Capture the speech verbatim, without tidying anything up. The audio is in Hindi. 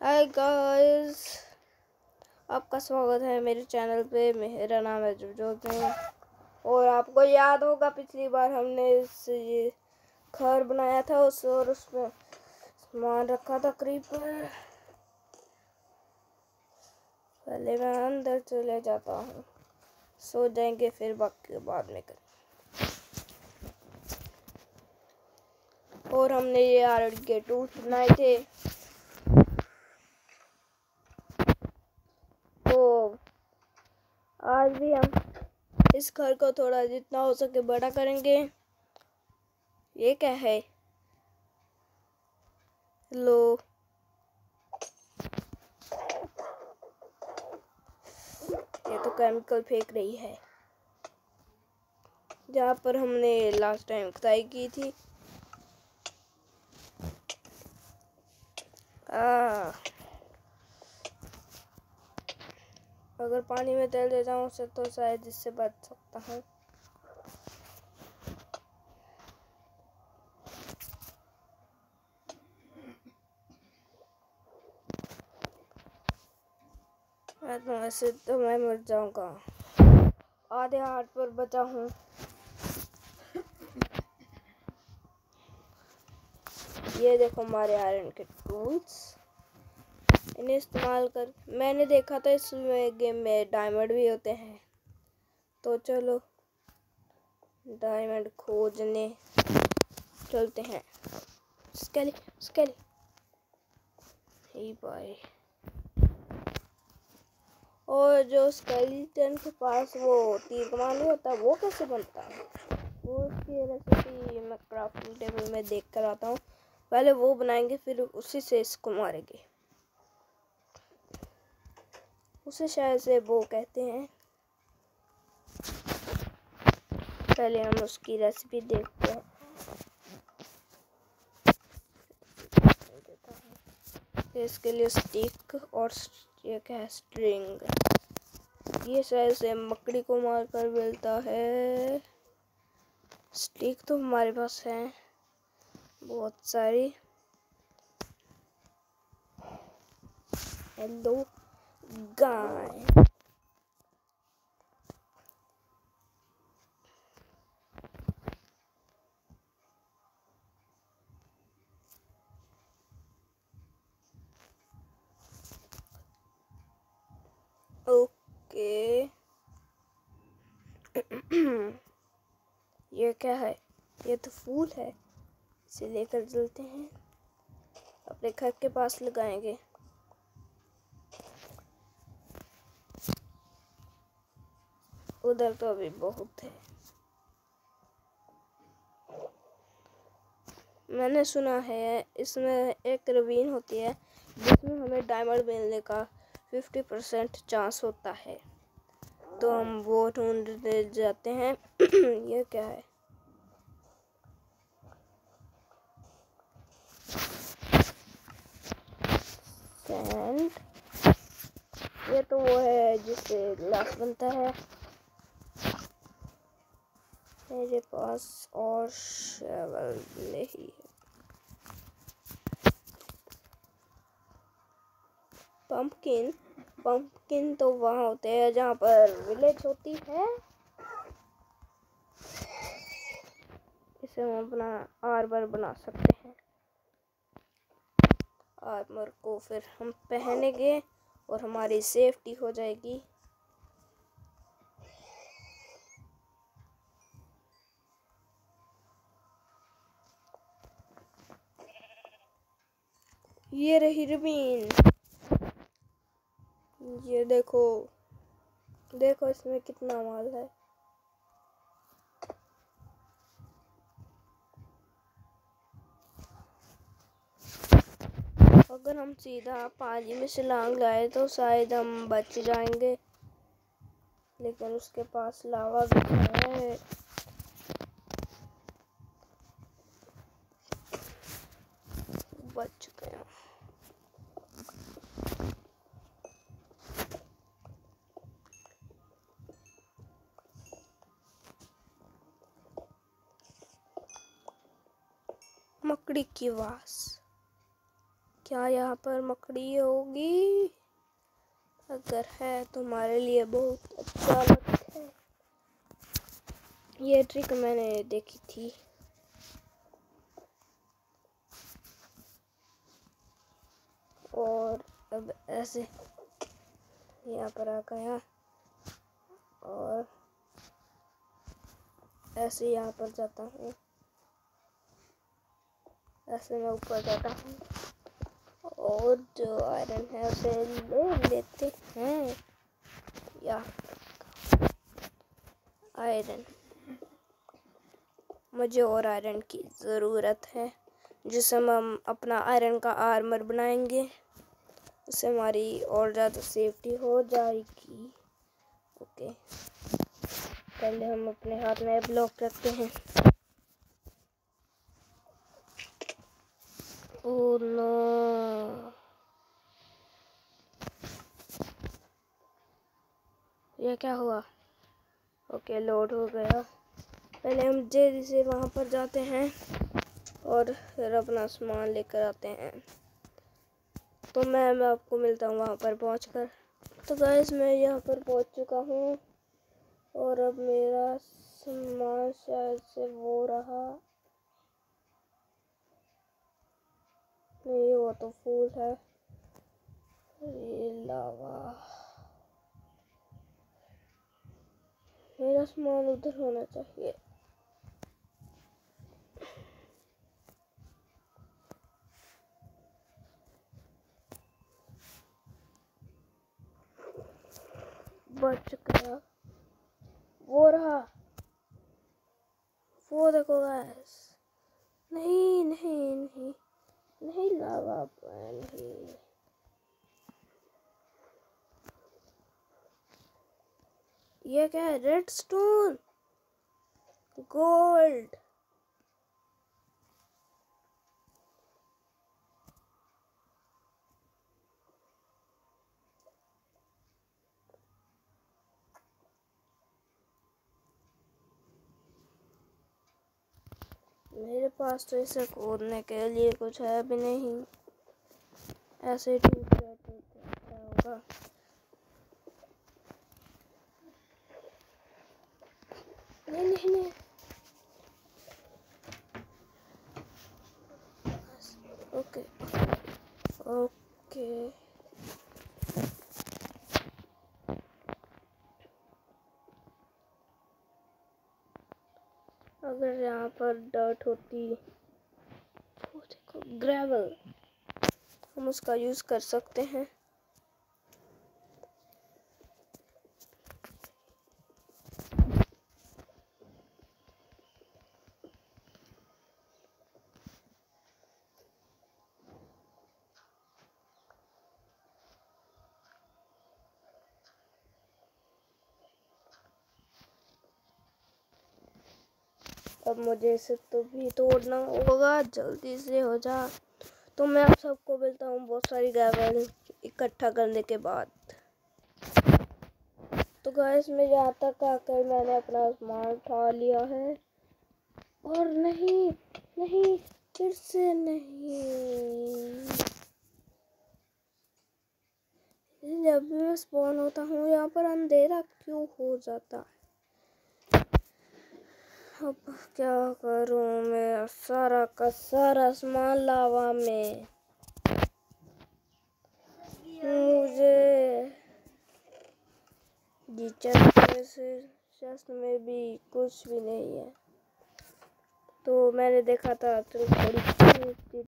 हाय गाइस, आपका स्वागत है मेरे चैनल पे। मेरा नाम है जुबजोत सिंह और आपको याद होगा पिछली बार हमने इस ये घर बनाया था उस और उसमें सामान रखा था क्रीपर। पहले मैं अंदर चले जाता हूँ, सो जाएंगे फिर बाकी बाद में करें। और हमने ये आयरन के टूल्स बनाए थे, तो आज भी हम इस घर को थोड़ा जितना हो सके बड़ा करेंगे। ये क्या है? लो, ये तो केमिकल फेंक रही है जहाँ पर हमने लास्ट टाइम खुदाई की थी। आ, अगर पानी में डाल देता हूँ उसे तो शायद इससे बच सकता हूँ। तो ऐसे तो मैं मर जाऊंगा। आधे हाथ पर बचा हूँ। ये देखो हमारे आयरन के टूल्स, इन्हें इस्तेमाल कर मैंने देखा था इसमें गेम में डायमंड भी होते हैं, तो चलो डायमंड खोजने चलते हैं। स्केली स्केली हे भाई। और जो स्केलेटन के पास वो तीर कमान नहीं होता, वो कैसे बनता है? वो उसकी रेसिपी मैं क्राफ्टिंग टेबल में देख कर आता हूँ। पहले वो बनाएंगे, फिर उसी से इसको मारेंगे। उसे शायद से वो कहते हैं। पहले हम उसकी रेसिपी देखते हैं। इसके लिए स्टिक और ये क्या है, स्ट्रिंग। ये शायद से मकड़ी को मारकर मिलता है। स्टिक तो हमारे पास है बहुत सारी। Hello guy, okay. ये क्या है? ये तो फूल है, इसे लेकर चलते हैं, अपने घर के पास लगाएंगे। उधर तो अभी बहुत है। मैंने सुना है इसमें एक रवीन होती है जिसमें हमें डायमंड मिलने का फिफ्टी परसेंट चांस होता है, तो हम वो ढूंढने जाते हैं। ये क्या है? सैंड। ये तो वो है जिससे ग्लास बनता है। मेरे पास और शैवल नहीं है। पंपकिन पंपकिन तो वहाँ होते हैं जहाँ पर विलेज होती है। इसे हम अपना आर्मर बना सकते हैं। आर्मर को फिर हम पहनेंगे और हमारी सेफ्टी हो जाएगी। ये रही रवीन। ये देखो देखो इसमें कितना माल है। अगर हम सीधा पानी में से लांग लाए तो शायद हम बच जाएंगे, लेकिन उसके पास लावा भी है। बच गया। मकड़ी की आवाज। क्या यहाँ पर मकड़ी होगी? अगर है तो हमारे लिए बहुत अच्छा लगता है। ये ट्रिक मैंने देखी थी। और अब ऐसे यहाँ पर आ गया और ऐसे यहाँ पर जाता हूँ, ऐसे मैं ऊपर जाता हूँ और जो आयरन है उसे ले लेते हैं। या आयरन, मुझे और आयरन की ज़रूरत है, जिससे हम अपना आयरन का आर्मर बनाएंगे। उससे हमारी और ज़्यादा सेफ्टी हो जाएगी। ओके, पहले हम अपने हाथ में ब्लॉक रखते हैं। ओह नो, ये क्या हुआ? ओके, लोड हो गया। पहले हम जल्दी से वहाँ पर जाते हैं और फिर अपना सामान लेकर आते हैं। तो मैं मैं आपको मिलता हूँ वहाँ पर पहुँचकर। तो गाइस, मैं यहाँ पर पहुँच चुका हूँ और अब मेरा सामान शायद से वो रहा नहीं, वो तो फूल है। ये लावा, मेरा सामान उधर होना चाहिए। बच गया, वो रहा, वो देखो गाइस। नहीं नहीं नहीं नहीं, लावा नहीं। ये क्या है? Red stone, gold. मेरे पास तो इसे खोदने के लिए कुछ है भी नहीं, ऐसे टूट गया तो क्या होगा? नहीं नहीं नहीं, ओके ओके। अगर यहाँ पर डर्ट होती, वो देखो ग्रेवल, हम उसका यूज़ कर सकते हैं। अब मुझे इसे तो भी तोड़ना होगा, जल्दी से हो जा। तो मैं आप सबको मिलता हूँ बहुत सारी ग्रेवल इकट्ठा करने के बाद। तो गाइस, मैं यहाँ तक आकर मैंने अपना सामान उठा लिया है। और नहीं नहीं, फिर से नहीं। जब भी मैं स्पॉन होता हूँ यहाँ पर अंधेरा क्यों हो जाता है? अब क्या करूँ? मैं सारा का सारा सामान लावा में। मुझे जी चेस्ट में से चेस्ट में भी कुछ भी नहीं है। तो मैंने देखा था तो थोड़ी